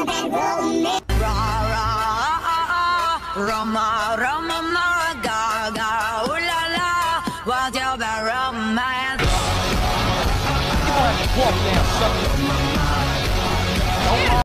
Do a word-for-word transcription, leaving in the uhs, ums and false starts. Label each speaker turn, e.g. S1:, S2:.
S1: Roma, Roma, Mara, Gaga, ooh la la, what's your bad romance?
S2: Walk down, sucker.